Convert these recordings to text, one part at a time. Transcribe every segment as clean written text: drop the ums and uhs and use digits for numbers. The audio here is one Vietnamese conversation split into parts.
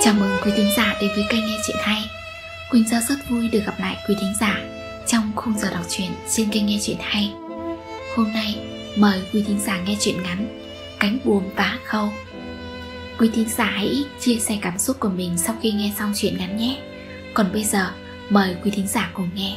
Chào mừng quý thính giả đến với kênh nghe chuyện hay. Quỳnh Giao rất vui được gặp lại quý thính giả trong khung giờ đọc truyện trên kênh nghe chuyện hay. Hôm nay mời quý thính giả nghe chuyện ngắn Cánh buồm vá khâu. Quý thính giả hãy chia sẻ cảm xúc của mình sau khi nghe xong chuyện ngắn nhé. Còn bây giờ mời quý thính giả cùng nghe.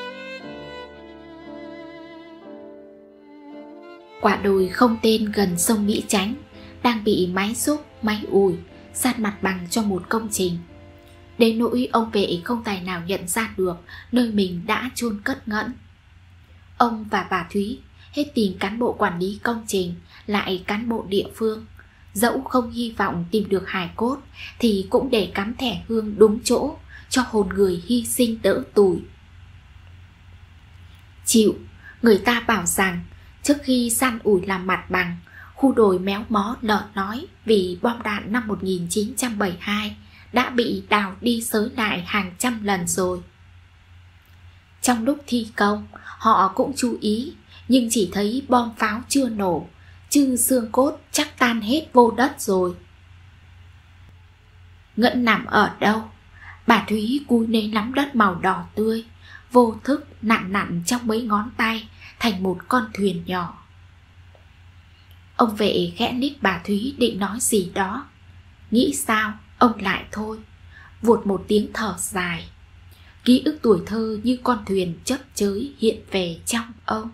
Quả đồi không tên gần sông Mỹ Chánh đang bị máy xúc, máy ủi sát mặt bằng cho một công trình. Đến nỗi ông vệ không tài nào nhận ra được nơi mình đã chôn cất Ngẫn. Ông và bà Thúy hết tìm cán bộ quản lý công trình lại cán bộ địa phương, dẫu không hy vọng tìm được hài cốt thì cũng để cắm thẻ hương đúng chỗ cho hồn người hy sinh đỡ tủi. Chịu, người ta bảo rằng trước khi san ủi làm mặt bằng, khu đồi méo mó lở nói vì bom đạn năm 1972 đã bị đào đi xới lại hàng trăm lần rồi. Trong lúc thi công, họ cũng chú ý, nhưng chỉ thấy bom pháo chưa nổ, chứ xương cốt chắc tan hết vô đất rồi. Ngẫn nằm ở đâu? Bà Thúy cúi lên nắm đất màu đỏ tươi, vô thức nặn nặn trong mấy ngón tay thành một con thuyền nhỏ. Ông vệ khẽ liếc bà Thúy định nói gì đó. Nghĩ sao, ông lại thôi, vụt một tiếng thở dài. Ký ức tuổi thơ như con thuyền chớp chới hiện về trong ông.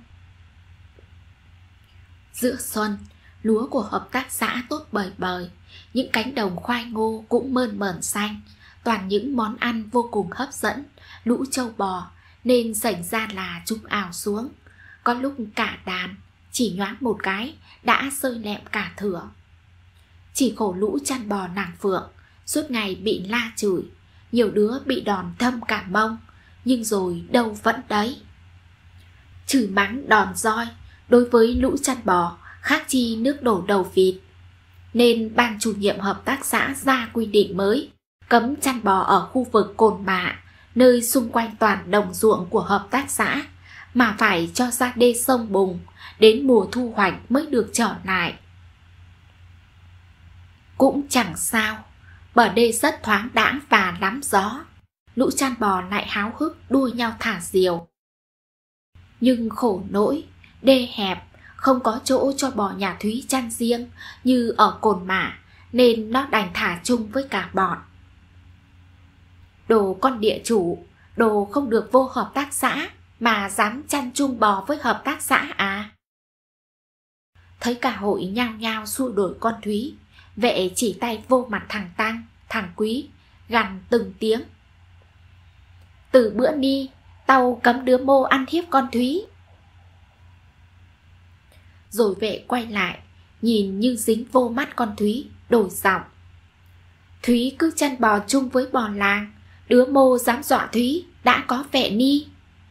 Giữa xuân, lúa của hợp tác xã tốt bời bời, những cánh đồng khoai ngô cũng mơn mởn xanh, toàn những món ăn vô cùng hấp dẫn, lũ trâu bò, nên xảy ra là chúng ào xuống. Có lúc cả đàn, chỉ nhoáng một cái, đã sơi lẹm cả thửa. Chỉ khổ lũ chăn bò nàng Phượng, suốt ngày bị la chửi, nhiều đứa bị đòn thâm cả mông, nhưng rồi đâu vẫn đấy. Chửi mắng đòn roi, đối với lũ chăn bò khác chi nước đổ đầu vịt. Nên ban chủ nhiệm hợp tác xã ra quy định mới, cấm chăn bò ở khu vực Cồn Mạ, nơi xung quanh toàn đồng ruộng của hợp tác xã, mà phải cho ra đê sông Bùng, đến mùa thu hoạch mới được trở lại. Cũng chẳng sao, bờ đê rất thoáng đãng và lắm gió, lũ chăn bò lại háo hức đua nhau thả diều. Nhưng khổ nỗi, đê hẹp, không có chỗ cho bò nhà Thúy chăn riêng như ở Cồn Mạ, nên nó đành thả chung với cả bọn. Đồ con địa chủ, đồ không được vô hợp tác xã mà dám chăn chung bò với hợp tác xã à? Thấy cả hội nhao nhao xua đuổi con Thúy, vệ chỉ tay vô mặt thằng Tăng, thằng Quý, gằn từng tiếng. Từ bữa ni, tao cấm đứa mô ăn hiếp con Thúy. Rồi vệ quay lại, nhìn như dính vô mắt con Thúy, đổi giọng. Thúy cứ chăn bò chung với bò làng, đứa mô dám dọa Thúy, đã có vệ ni.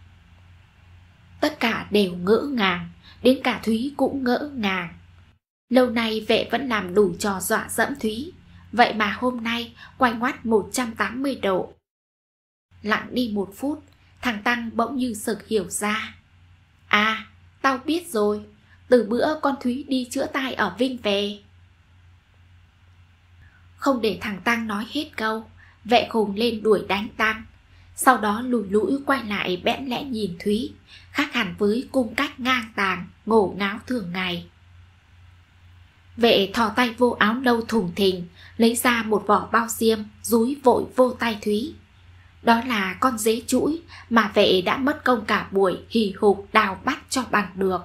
Tất cả đều ngỡ ngàng, đến cả Thúy cũng ngỡ ngàng. Lâu nay vệ vẫn làm đủ trò dọa dẫm Thúy, vậy mà hôm nay quay ngoắt 180 độ. Lặng đi một phút, thằng Tăng bỗng như sực hiểu ra. À, tao biết rồi, từ bữa con Thúy đi chữa tai ở Vinh về. Không để thằng Tăng nói hết câu, vệ khùng lên đuổi đánh Tăng. Sau đó lùi lũi quay lại bẽn lẽ nhìn Thúy, khác hẳn với cung cách ngang tàng, ngổ ngáo thường ngày. Vệ thò tay vô áo nâu thùng thình, lấy ra một vỏ bao diêm, dúi vội vô tay Thúy. Đó là con dế chuỗi mà vệ đã mất công cả buổi hì hục đào bắt cho bằng được.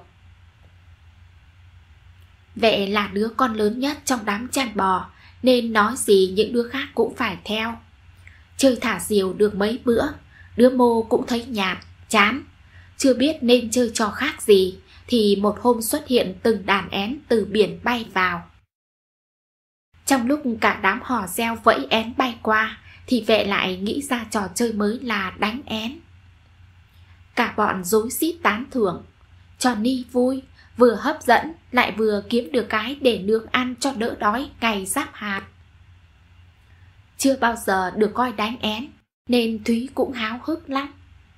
Vệ là đứa con lớn nhất trong đám chăn bò, nên nói gì những đứa khác cũng phải theo. Chơi thả diều được mấy bữa, đứa mô cũng thấy nhạt, chán, chưa biết nên chơi trò khác gì, thì một hôm xuất hiện từng đàn én từ biển bay vào. Trong lúc cả đám hò reo vẫy én bay qua, thì vệ lại nghĩ ra trò chơi mới là đánh én. Cả bọn rối rít tán thưởng, trò ni vui, vừa hấp dẫn lại vừa kiếm được cái để nướng ăn cho đỡ đói ngày giáp hạt. Chưa bao giờ được coi đánh én, nên Thúy cũng háo hức lắm.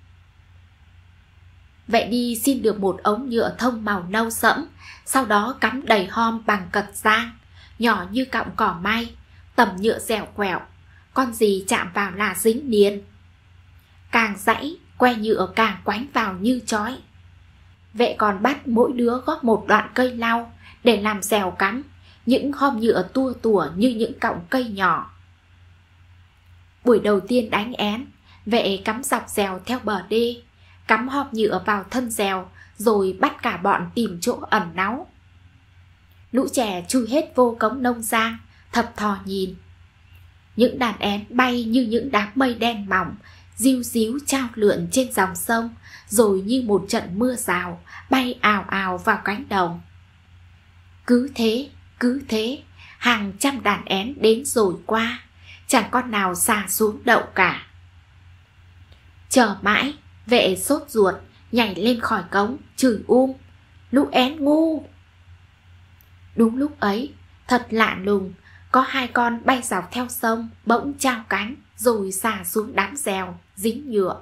Vệ đi xin được một ống nhựa thông màu nâu sẫm, sau đó cắm đầy hom bằng cật giang, nhỏ như cọng cỏ may, tầm nhựa dẻo quẹo, con gì chạm vào là dính liền. Càng giãy, que nhựa càng quánh vào như trói. Vệ còn bắt mỗi đứa góp một đoạn cây lau để làm rèo cắm, những hòm nhựa tua tủa như những cọng cây nhỏ. Buổi đầu tiên đánh én, vệ cắm dọc rèo theo bờ đê, cắm hòm nhựa vào thân rèo, rồi bắt cả bọn tìm chỗ ẩn náu. Lũ trẻ chui hết vô cống nông giang, thập thò nhìn. Những đàn én bay như những đám mây đen mỏng, diu díu trao lượn trên dòng sông, rồi như một trận mưa rào bay ào ào vào cánh đồng. Cứ thế, hàng trăm đàn én đến rồi qua, chẳng con nào xà xuống đậu cả. Chờ mãi, vệ sốt ruột nhảy lên khỏi cống chửi lũ én ngu. Đúng lúc ấy, thật lạ lùng, có hai con bay dọc theo sông bỗng trao cánh rồi xà xuống đám rèo dính nhựa.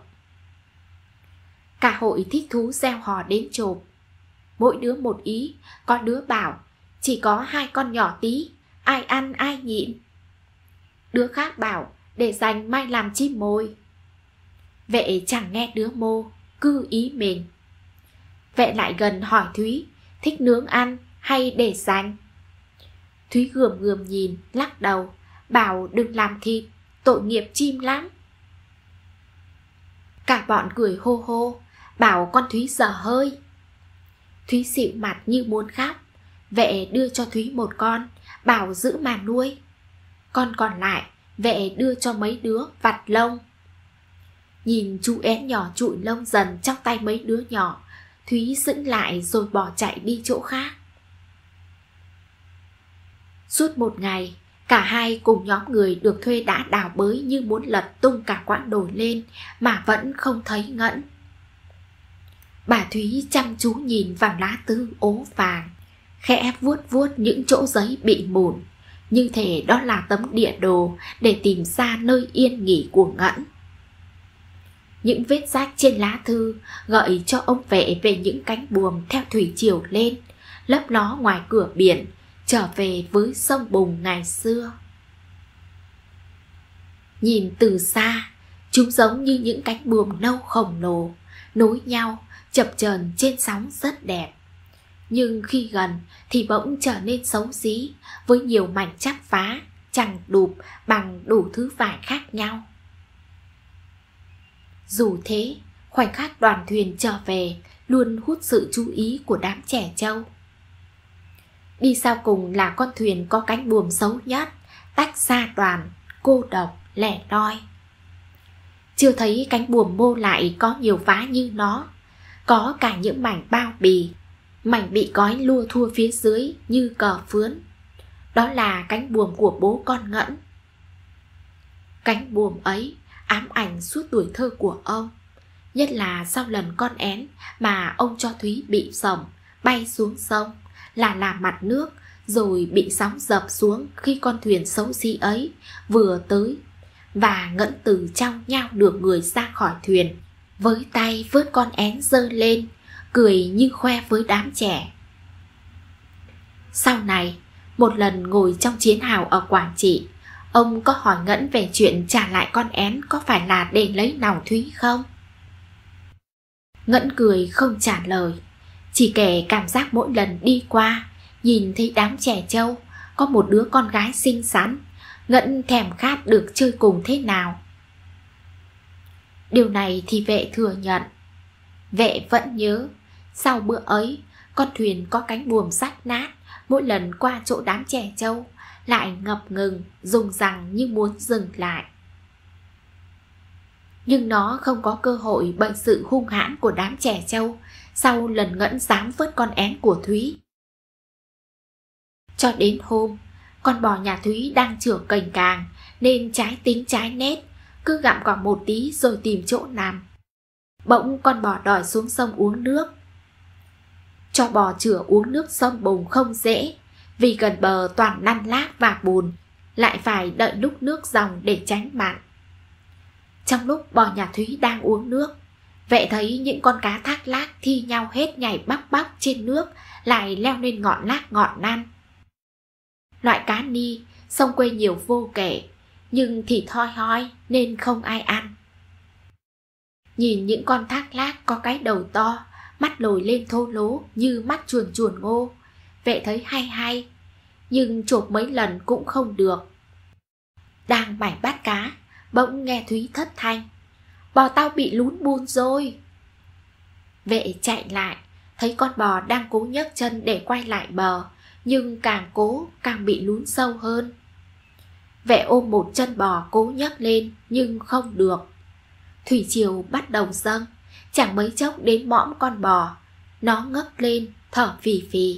Cả hội thích thú reo hò đến chộp. Mỗi đứa một ý, có đứa bảo chỉ có hai con nhỏ tí, ai ăn ai nhịn. Đứa khác bảo để dành mai làm chim mồi. Vệ chẳng nghe đứa mô, cứ ý mình. Vệ lại gần hỏi Thúy thích nướng ăn hay để dành. Thúy gườm gườm nhìn, lắc đầu, bảo đừng làm thịt, tội nghiệp chim lắm. Cả bọn cười hô hô, bảo con Thúy dở hơi. Thúy xịu mặt như muốn khóc. Vệ đưa cho Thúy một con, bảo giữ mà nuôi. Con còn lại, vệ đưa cho mấy đứa vặt lông. Nhìn chú én nhỏ trụi lông dần trong tay mấy đứa nhỏ, Thúy sững lại rồi bỏ chạy đi chỗ khác. Suốt một ngày, cả hai cùng nhóm người được thuê đã đào bới như muốn lật tung cả quãng đồi lên mà vẫn không thấy Ngẫn. Bà Thúy chăm chú nhìn vào lá thư ố vàng, khẽ vuốt vuốt những chỗ giấy bị mủn, như thể đó là tấm địa đồ để tìm ra nơi yên nghỉ của Ngẫn. Những vết rách trên lá thư gợi cho ông Vệ về những cánh buồm theo thủy triều lên, lấp ló ngoài cửa biển, trở về với sông Bùng ngày xưa. Nhìn từ xa, chúng giống như những cánh buồm nâu khổng lồ, nối nhau, chập chờn trên sóng rất đẹp. Nhưng khi gần thì bỗng trở nên xấu xí, với nhiều mảnh chắp phá, chằng đụp bằng đủ thứ vải khác nhau. Dù thế, khoảnh khắc đoàn thuyền trở về luôn hút sự chú ý của đám trẻ trâu. Đi sau cùng là con thuyền có cánh buồm xấu nhất, tách xa đoàn, cô độc, lẻ loi. Chưa thấy cánh buồm mô lại có nhiều vá như nó, có cả những mảnh bao bì, mảnh bị cói lua thua phía dưới như cờ phướn. Đó là cánh buồm của bố con Ngẫn. Cánh buồm ấy ám ảnh suốt tuổi thơ của ông, nhất là sau lần con én mà ông cho Thúy bị sổng, bay xuống sông, là mặt nước, rồi bị sóng dập xuống khi con thuyền xấu xí ấy vừa tới, và Ngẫn từ trong nhao được người ra khỏi thuyền, với tay vớt con én giơ lên, cười như khoe với đám trẻ. Sau này, một lần ngồi trong chiến hào ở Quảng Trị, ông có hỏi Ngẫn về chuyện trả lại con én có phải là để lấy lòng Thúy không? Ngẫn cười không trả lời, chỉ kể cảm giác mỗi lần đi qua, nhìn thấy đám trẻ trâu, có một đứa con gái xinh xắn, Ngẫn thèm khát được chơi cùng thế nào. Điều này thì Vệ thừa nhận. Vệ vẫn nhớ, sau bữa ấy, con thuyền có cánh buồm rách nát, mỗi lần qua chỗ đám trẻ trâu, lại ngập ngừng, dùng rằng như muốn dừng lại. Nhưng nó không có cơ hội bởi sự hung hãn của đám trẻ trâu sau lần Ngẫn dám vớt con én của Thúy. Cho đến hôm, con bò nhà Thúy đang trưởng cành càng nên trái tính trái nét, cứ gặm cỏ một tí rồi tìm chỗ nằm. Bỗng con bò đòi xuống sông uống nước. Cho bò chửa uống nước sông Bùng không dễ, vì gần bờ toàn lăn lác và bùn, lại phải đợi lúc nước dòng để tránh mặn. Trong lúc bò nhà Thúy đang uống nước, Vệ thấy những con cá thác lác thi nhau hết nhảy bắp bắp trên nước, lại leo lên ngọn lác ngọn năn. Loại cá ni, sông quê nhiều vô kể, nhưng thịt hoi hoi nên không ai ăn. Nhìn những con thác lác có cái đầu to, mắt lồi lên thô lố như mắt chuồn chuồn ngô, Vệ thấy hay hay, nhưng chộp mấy lần cũng không được. Đang mải bắt cá, bỗng nghe Thúy thất thanh: "Bò tao bị lún bùn rồi." Vệ chạy lại, thấy con bò đang cố nhấc chân để quay lại bờ, nhưng càng cố càng bị lún sâu hơn. Vệ ôm một chân bò cố nhấc lên nhưng không được. Thủy triều bắt đầu dâng, chẳng mấy chốc đến mõm con bò, nó ngấc lên thở phì phì.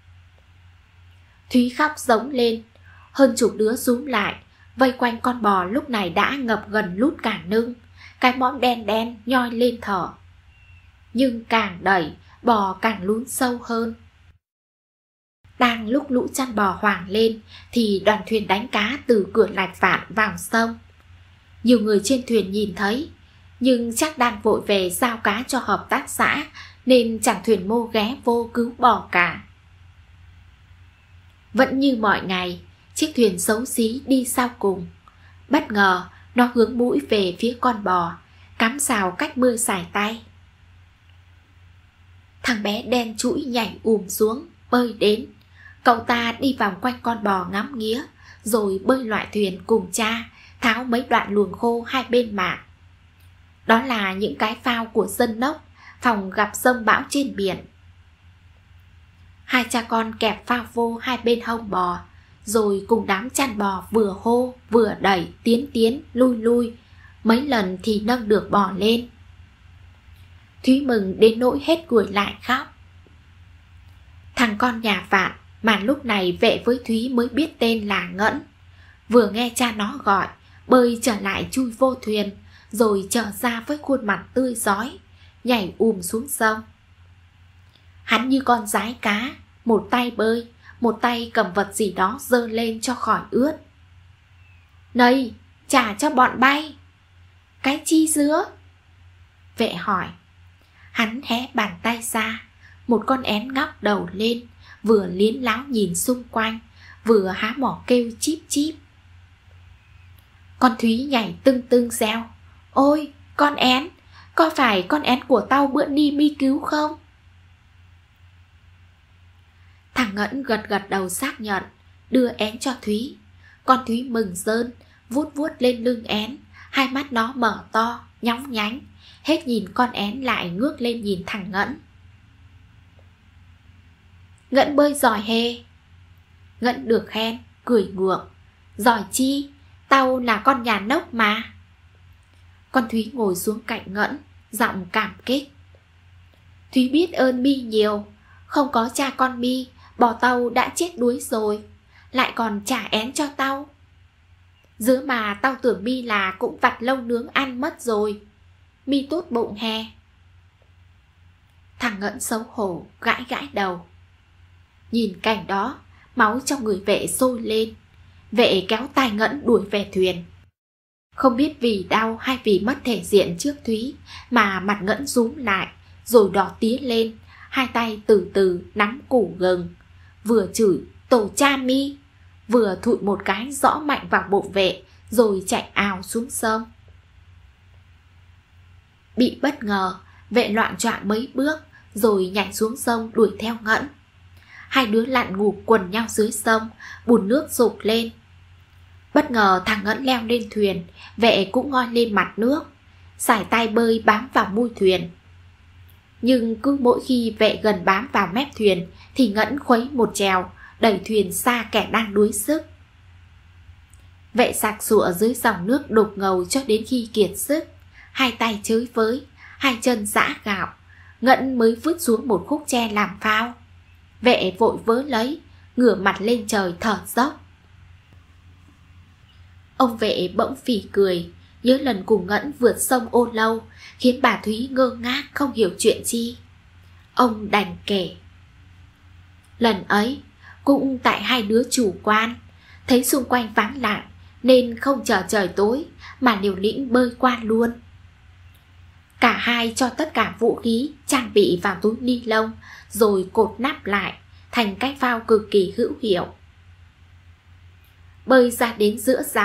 Thúy khóc giống lên, hơn chục đứa xúm lại, vây quanh con bò lúc này đã ngập gần lút cả lưng, cái mõm đen đen nhoi lên thở. Nhưng càng đẩy, bò càng lún sâu hơn. Đang lúc lũ chăn bò hoảng lên thì đoàn thuyền đánh cá từ cửa Lạch Vạn vào sông. Nhiều người trên thuyền nhìn thấy, nhưng chắc đang vội về giao cá cho hợp tác xã nên chẳng thuyền mô ghé vô cứu bò cả. Vẫn như mọi ngày, chiếc thuyền xấu xí đi sau cùng. Bất ngờ nó hướng mũi về phía con bò, cắm sào cách mưa sải tay. Thằng bé đen trũi nhảy xuống, bơi đến. Cậu ta đi vòng quanh con bò ngắm nghía, rồi bơi loại thuyền cùng cha, tháo mấy đoạn luồng khô hai bên mạn. Đó là những cái phao của dân nốc, phòng gặp giông bão trên biển. Hai cha con kẹp phao vô hai bên hông bò, rồi cùng đám chăn bò vừa hô vừa đẩy, tiến lui lui, mấy lần thì nâng được bò lên. Thúy mừng đến nỗi hết guổi lại khóc. Thằng con nhà Vạn mà lúc này Vệ với Thúy mới biết tên là Ngẫn, vừa nghe cha nó gọi, bơi trở lại chui vô thuyền, rồi trở ra với khuôn mặt tươi rói, nhảy xuống sông. Hắn như con dái cá, một tay bơi, một tay cầm vật gì đó giơ lên cho khỏi ướt. "Này, trả cho bọn bay." "Cái chi dứa?" Vệ hỏi. Hắn hé bàn tay ra, một con én ngóc đầu lên, vừa liến láo nhìn xung quanh, vừa há mỏ kêu chíp chíp. Con Thúy nhảy tưng tưng reo: "Ôi, con én, có phải con én của tao bữa đi mi cứu không?" Thằng Ngẫn gật gật đầu xác nhận, đưa én cho Thúy. Con Thúy mừng rơn, vuốt vuốt lên lưng én, hai mắt nó mở to, nhóng nhánh, hết nhìn con én lại ngước lên nhìn thằng Ngẫn. "Ngẫn bơi giỏi hề." Ngẫn được khen, cười ngượng: "Giỏi chi, tao là con nhà nốc mà." Con Thúy ngồi xuống cạnh Ngẫn, giọng cảm kích: "Thúy biết ơn mi nhiều, không có cha con mi, bò tao đã chết đuối rồi, lại còn trả én cho tao. Dứa mà tao tưởng mi là cũng vặt lâu nướng ăn mất rồi, mi tốt bụng hè." Thằng Ngẫn xấu hổ gãi gãi đầu. Nhìn cảnh đó, máu trong người Vệ sôi lên. Vệ kéo tay Ngẫn đuổi về thuyền. Không biết vì đau hay vì mất thể diện trước Thúy mà mặt Ngẫn rúm lại, rồi đỏ tía lên, hai tay từ từ nắm củ gừng, vừa chửi "tổ cha mi", vừa thụi một cái rõ mạnh vào bụng Vệ, rồi chạy ào xuống sông. Bị bất ngờ, Vệ loạng choạng mấy bước, rồi nhảy xuống sông đuổi theo Ngẫn. Hai đứa lặn ngụp quần nhau dưới sông, bùn nước sục lên. Bất ngờ thằng Ngẫn leo lên thuyền, Vệ cũng ngoi lên mặt nước, sải tay bơi bám vào mui thuyền. Nhưng cứ mỗi khi Vệ gần bám vào mép thuyền thì Ngẫn khuấy một chèo, đẩy thuyền xa kẻ đang đuối sức. Vệ sạc sụa dưới dòng nước đục ngầu cho đến khi kiệt sức, hai tay chới với, hai chân giã gạo, Ngẫn mới vứt xuống một khúc tre làm phao. Vệ vội vớ lấy, ngửa mặt lên trời thở dốc. Ông Vệ bỗng phì cười, nhớ lần cùng Ngẫn vượt sông Ô Lâu, khiến bà Thúy ngơ ngác không hiểu chuyện chi. Ông đành kể: "Lần ấy cũng tại hai đứa chủ quan, thấy xung quanh vắng lặng nên không chờ trời tối mà liều lĩnh bơi qua luôn. Cả hai cho tất cả vũ khí trang bị vào túi ni lông, rồi cột nắp lại thành cái phao cực kỳ hữu hiệu. Bơi ra đến giữa dòng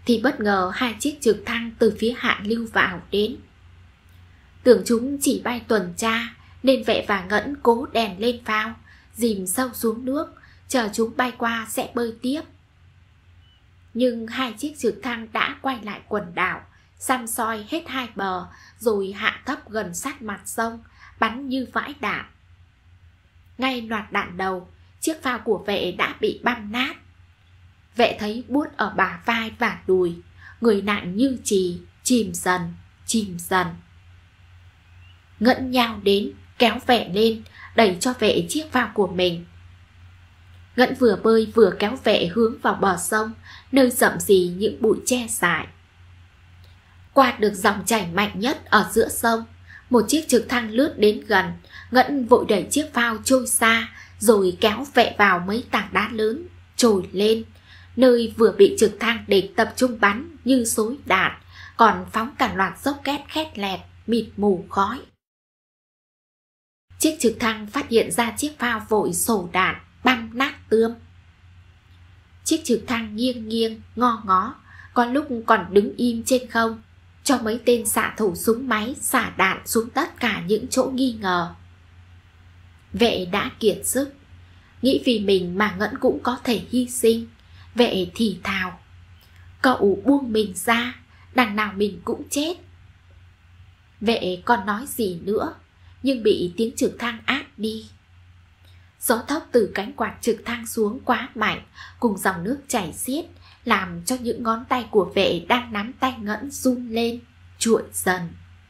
thì bất ngờ hai chiếc trực thăng từ phía hạ lưu vào đến. Tưởng chúng chỉ bay tuần tra nên Vệ và Ngẫn cố đèn lên phao, dìm sâu xuống nước, chờ chúng bay qua sẽ bơi tiếp. Nhưng hai chiếc trực thăng đã quay lại quần đảo, săm soi hết hai bờ rồi hạ thấp gần sát mặt sông, bắn như vãi đạn. Ngay loạt đạn đầu, chiếc phao của Vệ đã bị băm nát. Vệ thấy buốt ở bả vai và đùi, người nặng như chì, chìm dần, chìm dần. Ngẫn nhào đến, kéo Vệ lên, đẩy cho Vệ chiếc phao của mình. Ngẫn vừa bơi vừa kéo Vệ hướng vào bờ sông, nơi rậm rì những bụi tre dại. Qua được dòng chảy mạnh nhất ở giữa sông, một chiếc trực thăng lướt đến gần. Ngẫn vội đẩy chiếc phao trôi xa, rồi kéo Vệ vào mấy tảng đá lớn, trồi lên, nơi vừa bị trực thăng địch tập trung bắn như xối đạn, còn phóng cả loạt rocket khét lẹt, mịt mù khói. Chiếc trực thăng phát hiện ra chiếc phao vội sổ đạn, băm nát tươm. Chiếc trực thăng nghiêng nghiêng, ngo ngó, có lúc còn đứng im trên không, cho mấy tên xạ thủ súng máy xả đạn xuống tất cả những chỗ nghi ngờ. Vệ đã kiệt sức, nghĩ vì mình mà Ngẫn cũng có thể hy sinh. Vệ thì thào: "Cậu buông mình ra, đằng nào mình cũng chết." Vệ còn nói gì nữa, nhưng bị tiếng trực thăng át đi. Gió thốc từ cánh quạt trực thăng xuống quá mạnh, cùng dòng nước chảy xiết, làm cho những ngón tay của Vệ đang nắm tay Ngẫn run lên, trụi dần.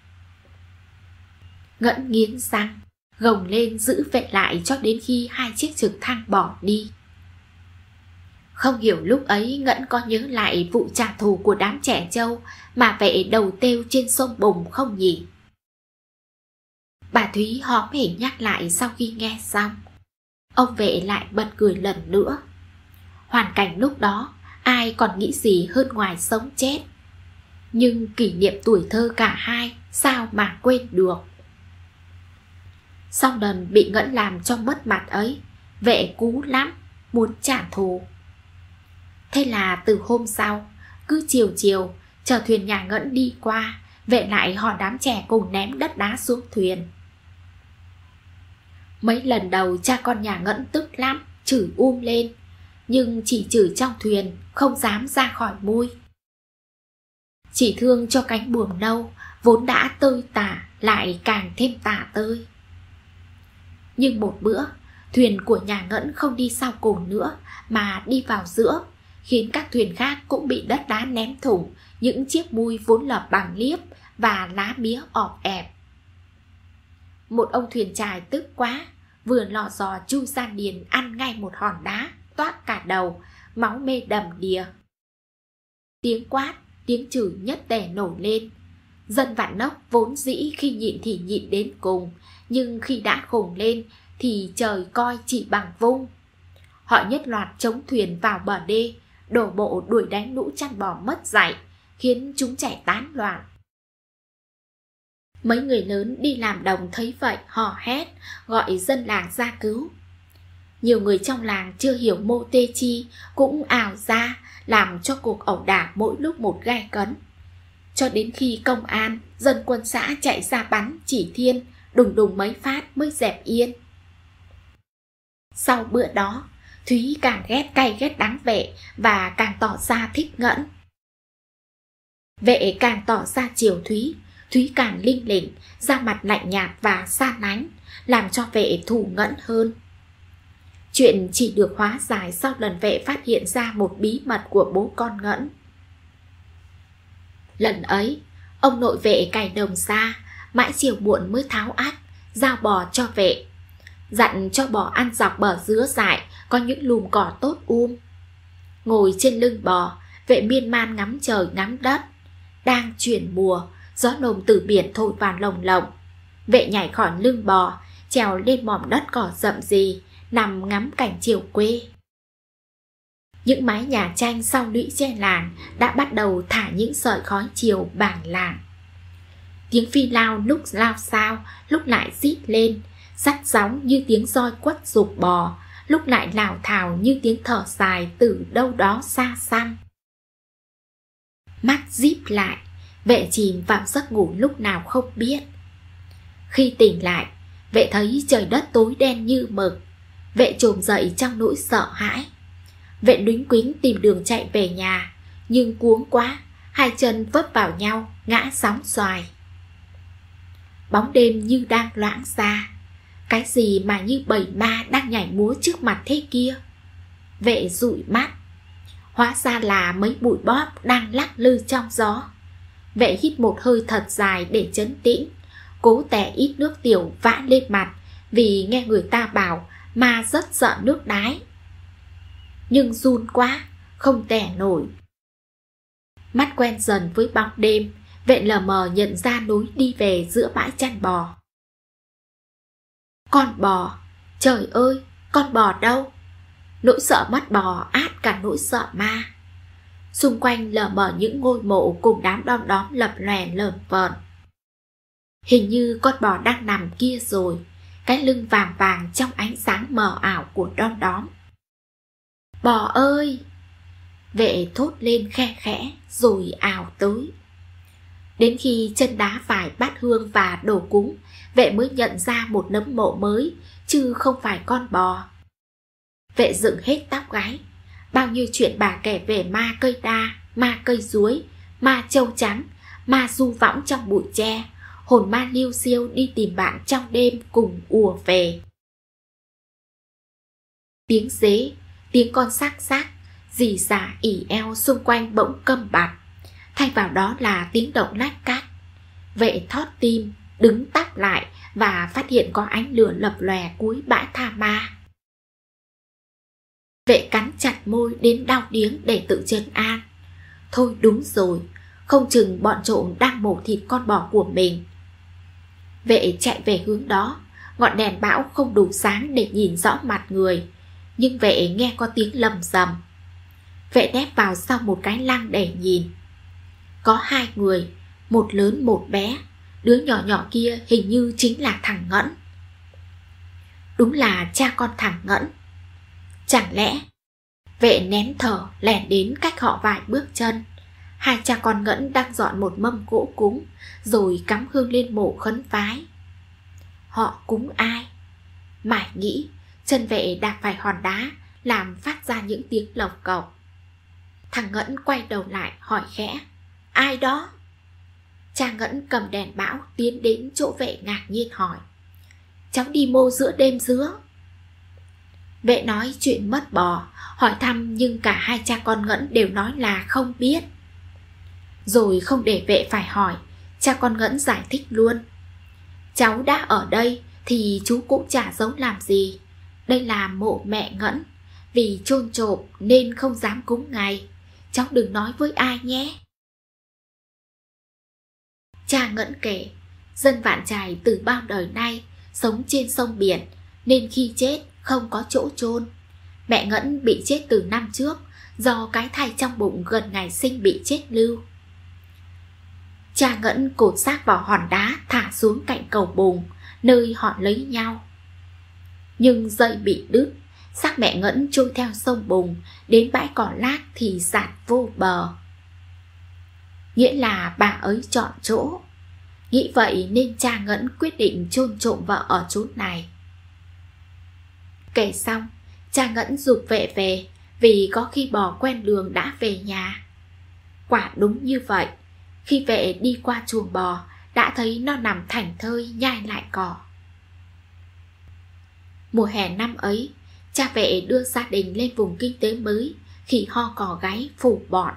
Ngẫn nghiến răng, gồng lên giữ Vệ lại cho đến khi hai chiếc trực thăng bỏ đi. Không hiểu lúc ấy Ngẫn có nhớ lại vụ trả thù của đám trẻ trâu mà Vệ đầu têu trên sông Bùng không nhỉ? Bà Thúy hóm hỉnh nhắc lại sau khi nghe xong. Ông Vệ lại bật cười lần nữa. Hoàn cảnh lúc đó ai còn nghĩ gì hơn ngoài sống chết. Nhưng kỷ niệm tuổi thơ cả hai sao mà quên được. Sau lần bị Ngẫn làm cho mất mặt ấy, Vệ cú lắm, muốn trả thù. Thế là từ hôm sau, cứ chiều chiều chờ thuyền nhà Ngẫn đi qua, Vệ lại hỏi đám trẻ cùng ném đất đá xuống thuyền. Mấy lần đầu cha con nhà Ngẫn tức lắm, chửi lên, nhưng chỉ chửi trong thuyền, không dám ra khỏi mui. Chỉ thương cho cánh buồm nâu vốn đã tơi tả lại càng thêm tả tơi. Nhưng một bữa, thuyền của nhà Ngẫn không đi sau cùng nữa mà đi vào giữa, khiến các thuyền khác cũng bị đất đá ném thủng những chiếc mui vốn lợp bằng liếp và lá mía ọp ẹp. Một ông thuyền chài tức quá, vừa lò dò chui ra điền ăn ngay một hòn đá, toát cả đầu, máu mê đầm đìa. Tiếng quát, tiếng chửi nhất tề nổi lên. Dân Vạn Nốc vốn dĩ khi nhịn thì nhịn đến cùng, nhưng khi đã khùng lên thì trời coi chỉ bằng vung. Họ nhất loạt chống thuyền vào bờ đê, đổ bộ đuổi đánh lũ chăn bò mất dạy, khiến chúng chạy tán loạn. Mấy người lớn đi làm đồng thấy vậy hò hét, gọi dân làng ra cứu. Nhiều người trong làng chưa hiểu mô tê chi cũng ào ra, làm cho cuộc ẩu đả mỗi lúc một gay cấn. Cho đến khi công an, dân quân xã chạy ra bắn chỉ thiên, đùng đùng mấy phát mới dẹp yên. Sau bữa đó, Thúy càng ghét cay ghét đắng Vệ và càng tỏ ra thích Ngẫn. Vệ càng tỏ ra chiều Thúy, Thúy càng linh lỉnh, da mặt lạnh nhạt và xa lánh, làm cho Vệ thù Ngẫn hơn. Chuyện chỉ được hóa giải sau lần Vệ phát hiện ra một bí mật của bố con Ngẫn. Lần ấy, ông nội Vệ cày đồng ra, mãi chiều muộn mới tháo ách, giao bò cho Vệ. Dặn cho bò ăn dọc bờ dứa dại, có những lùm cỏ tốt Ngồi trên lưng bò, Vệ miên man ngắm trời ngắm đất. Đang chuyển mùa, gió nồm từ biển thổi vào lồng lộng. Vệ nhảy khỏi lưng bò, trèo lên mỏm đất cỏ rậm rì, nằm ngắm cảnh chiều quê. Những mái nhà tranh sau lũy tre làng đã bắt đầu thả những sợi khói chiều bảng làng. Tiếng phi lao lúc lao sao, lúc lại rít lên, sắt gióng như tiếng roi quất giục bò, lúc lại lảo thảo như tiếng thở dài từ đâu đó xa xăm. Mắt díp lại, vệ chìm vào giấc ngủ lúc nào không biết. Khi tỉnh lại, vệ thấy trời đất tối đen như mực. Vệ chồm dậy trong nỗi sợ hãi. Vệ đuối quính tìm đường chạy về nhà, nhưng cuống quá, hai chân vấp vào nhau, ngã sóng xoài. Bóng đêm như đang loãng xa. Cái gì mà như bầy ma đang nhảy múa trước mặt thế kia? Vệ dụi mắt. Hóa ra là mấy bụi bóp đang lắc lư trong gió. Vệ hít một hơi thật dài để trấn tĩnh, cố tè ít nước tiểu vã lên mặt vì nghe người ta bảo ma rất sợ nước đái. Nhưng run quá, không tè nổi. Mắt quen dần với bóng đêm, vệ lờ mờ nhận ra lối đi về giữa bãi chăn bò. Con bò, trời ơi, con bò đâu? Nỗi sợ mất bò át cả nỗi sợ ma. Xung quanh lờ mờ những ngôi mộ cùng đám đom đóm lập lòe lởn vởn. Hình như con bò đang nằm kia rồi, cái lưng vàng vàng trong ánh sáng mờ ảo của đom đóm. Bò ơi! Vệ thốt lên khe khẽ rồi ào tới. Đến khi chân đá phải bát hương và đồ cúng, vệ mới nhận ra một nấm mộ mới, chứ không phải con bò. Vệ dựng hết tóc gáy. Bao nhiêu chuyện bà kể về ma cây đa, ma cây ruối, ma trâu trắng, ma du võng trong bụi tre, hồn ma liêu xiêu đi tìm bạn trong đêm cùng ùa về. Tiếng dế, tiếng con xác xác, rì rả ỉ eo xung quanh bỗng câm bặt, thay vào đó là tiếng động lách cách. Vệ thót tim, đứng tắp lại và phát hiện có ánh lửa lập lòe cuối bãi tha ma. Vệ cắn chặt môi đến đau điếng để tự trấn an. Thôi đúng rồi, không chừng bọn trộm đang mổ thịt con bò của mình. Vệ chạy về hướng đó, ngọn đèn bão không đủ sáng để nhìn rõ mặt người, nhưng vệ nghe có tiếng lầm rầm. Vệ nép vào sau một cái lăng để nhìn. Có hai người, một lớn một bé. Đứa nhỏ nhỏ kia hình như chính là thằng Ngẫn. Đúng là cha con thằng Ngẫn. Chẳng lẽ... Vệ nén thở lẻn đến cách họ vài bước chân. Hai cha con Ngẫn đang dọn một mâm gỗ cúng, rồi cắm hương lên mộ khấn vái. Họ cúng ai? Mải nghĩ, chân vệ đạp phải hòn đá, làm phát ra những tiếng lộc cộc. Thằng Ngẫn quay đầu lại hỏi khẽ: Ai đó? Cha Ngẫn cầm đèn bão tiến đến chỗ vệ ngạc nhiên hỏi: Cháu đi mô giữa đêm dứa. Vệ nói chuyện mất bò, hỏi thăm, nhưng cả hai cha con Ngẫn đều nói là không biết. Rồi không để vệ phải hỏi, cha con Ngẫn giải thích luôn: Cháu đã ở đây thì chú cũng chả giấu làm gì. Đây là mộ mẹ Ngẫn, vì chôn trộm nên không dám cúng ngày. Cháu đừng nói với ai nhé. Cha Ngẫn kể, dân Vạn Trài từ bao đời nay sống trên sông biển, nên khi chết không có chỗ chôn. Mẹ Ngẫn bị chết từ năm trước do cái thai trong bụng gần ngày sinh bị chết lưu. Cha Ngẫn cột xác vào hòn đá thả xuống cạnh cầu Bùng, nơi họ lấy nhau. Nhưng dây bị đứt, xác mẹ Ngẫn trôi theo sông Bùng đến bãi cỏ lác thì dạt vô bờ. Nghĩa là bà ấy chọn chỗ. Nghĩ vậy nên cha Ngẫn quyết định chôn trộm vợ ở chốn này. Kể xong, cha Ngẫn giục vệ về, vì có khi bò quen đường đã về nhà. Quả đúng như vậy, khi vệ đi qua chuồng bò, đã thấy nó nằm thảnh thơi nhai lại cỏ. Mùa hè năm ấy, cha vệ đưa gia đình lên vùng kinh tế mới, khỉ ho cò gáy phủ bọn.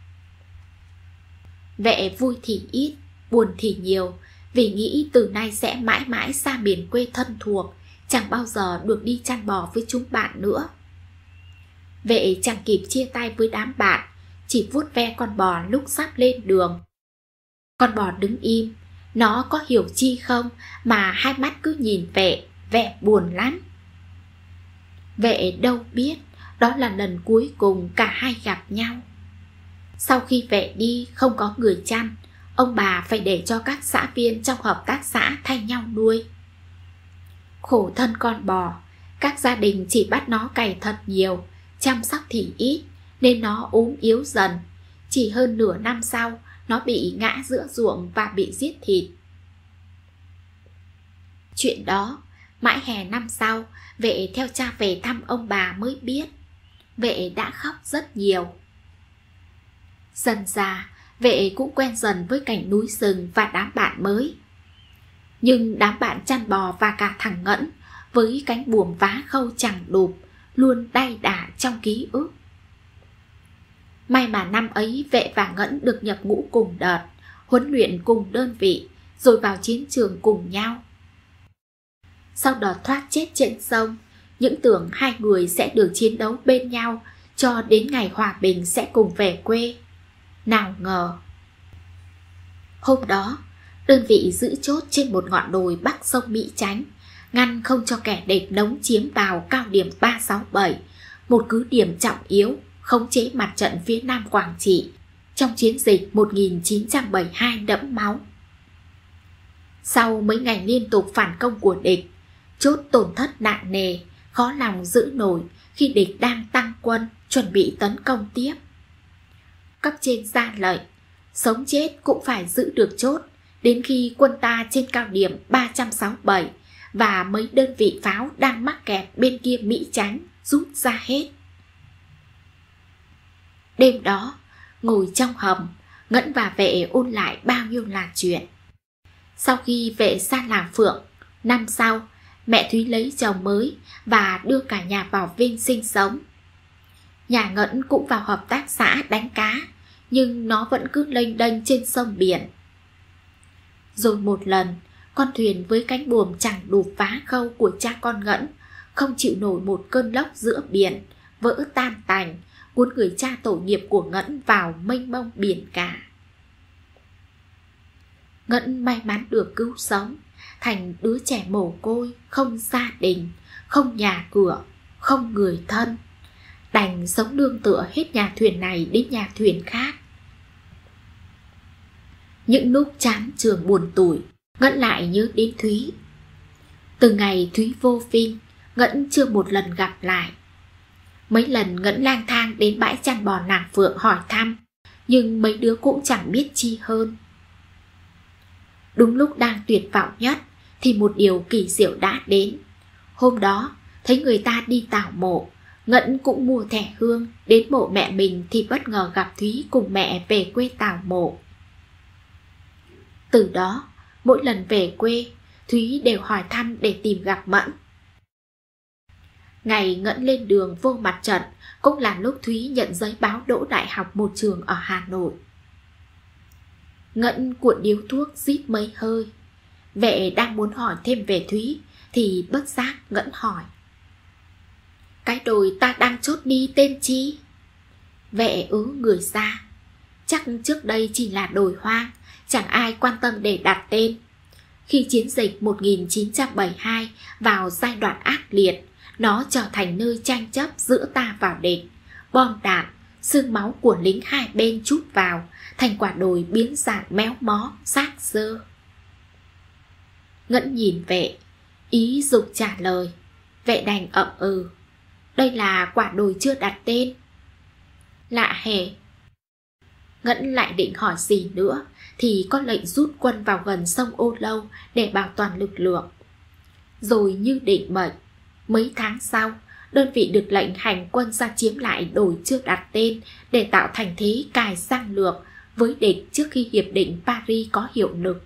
Vệ vui thì ít, buồn thì nhiều, vì nghĩ từ nay sẽ mãi mãi xa miền quê thân thuộc, chẳng bao giờ được đi chăn bò với chúng bạn nữa. Vệ chẳng kịp chia tay với đám bạn, chỉ vuốt ve con bò lúc sắp lên đường. Con bò đứng im, nó có hiểu chi không mà hai mắt cứ nhìn vệ, vẻ buồn lắm. Vệ đâu biết đó là lần cuối cùng cả hai gặp nhau. Sau khi vệ đi không có người chăn, ông bà phải để cho các xã viên trong hợp tác xã thay nhau nuôi. Khổ thân con bò, các gia đình chỉ bắt nó cày thật nhiều, chăm sóc thì ít, nên nó ốm yếu dần. Chỉ hơn nửa năm sau, nó bị ngã giữa ruộng và bị giết thịt. Chuyện đó, mãi hè năm sau, Vệ theo cha về thăm ông bà mới biết. Vệ đã khóc rất nhiều. Dần dà, Vệ cũng quen dần với cảnh núi rừng và đám bạn mới. Nhưng đám bạn chăn bò và cả thằng Ngẫn, với cánh buồm vá khâu chẳng đụp, luôn đay đà trong ký ức. May mà năm ấy Vệ và Ngẫn được nhập ngũ cùng đợt, huấn luyện cùng đơn vị, rồi vào chiến trường cùng nhau. Sau đợt thoát chết trên sông, những tưởng hai người sẽ được chiến đấu bên nhau cho đến ngày hòa bình sẽ cùng về quê. Nào ngờ. Hôm đó, đơn vị giữ chốt trên một ngọn đồi bắc sông Mỹ Chánh, ngăn không cho kẻ địch nống chiếm vào cao điểm 367, một cứ điểm trọng yếu khống chế mặt trận phía Nam Quảng Trị trong chiến dịch 1972 đẫm máu. Sau mấy ngày liên tục phản công của địch, chốt tổn thất nặng nề, khó lòng giữ nổi khi địch đang tăng quân chuẩn bị tấn công tiếp. Cấp trên ra lệnh, sống chết cũng phải giữ được chốt đến khi quân ta trên cao điểm 367 và mấy đơn vị pháo đang mắc kẹt bên kia Mỹ Chánh rút ra hết. Đêm đó, ngồi trong hầm, Ngẫn và Vệ ôn lại bao nhiêu là chuyện. Sau khi Vệ xa làng Phượng, năm sau, mẹ Thúy lấy chồng mới và đưa cả nhà vào Vinh sinh sống. Nhà Ngẫn cũng vào hợp tác xã đánh cá, nhưng nó vẫn cứ lênh đênh trên sông biển. Rồi một lần, con thuyền với cánh buồm chẳng đụp vá khâu của cha con Ngẫn không chịu nổi một cơn lốc giữa biển, vỡ tan tành, cuốn người cha tổ nghiệp của Ngẫn vào mênh mông biển cả. Ngẫn may mắn được cứu sống, thành đứa trẻ mồ côi, không gia đình, không nhà cửa, không người thân, đành sống nương tựa hết nhà thuyền này đến nhà thuyền khác. Những lúc chán trường buồn tủi, Ngẫn lại nhớ đến Thúy. Từ ngày Thúy vô Vinh, Ngẫn chưa một lần gặp lại. Mấy lần Ngẫn lang thang đến bãi chăn bò nàng Phượng hỏi thăm, nhưng mấy đứa cũng chẳng biết chi hơn. Đúng lúc đang tuyệt vọng nhất thì một điều kỳ diệu đã đến. Hôm đó, thấy người ta đi tảo mộ, Ngẫn cũng mua thẻ hương đến mộ mẹ mình thì bất ngờ gặp Thúy cùng mẹ về quê tảo mộ. Từ đó, mỗi lần về quê, Thúy đều hỏi thăm để tìm gặp Mẫn. Ngày Ngẫn lên đường vô mặt trận cũng là lúc Thúy nhận giấy báo đỗ đại học một trường ở Hà Nội. Ngẫn cuộn điếu thuốc rít mấy hơi. Vệ đang muốn hỏi thêm về Thúy thì bất giác Ngẫn hỏi: "Cái đồi ta đang chốt đi tên chi?" Vệ người ra: "Chắc trước đây chỉ là đồi hoang, chẳng ai quan tâm để đặt tên. Khi chiến dịch 1972 vào giai đoạn ác liệt, nó trở thành nơi tranh chấp giữa ta và địch. Bom đạn, xương máu của lính hai bên trút vào, thành quả đồi biến dạng méo mó, xác xơ." Ngẫn nhìn Vệ, ý dục trả lời. Vệ đành ậm ừ. Đây là quả đồi chưa đặt tên. Lạ hề. Ngẫn lại định hỏi gì nữa thì có lệnh rút quân vào gần sông Ô Lâu để bảo toàn lực lượng. Rồi như định mệnh, mấy tháng sau, đơn vị được lệnh hành quân ra chiếm lại đồi chưa đặt tên để tạo thành thế cài sang lược với địch trước khi hiệp định Paris có hiệu lực.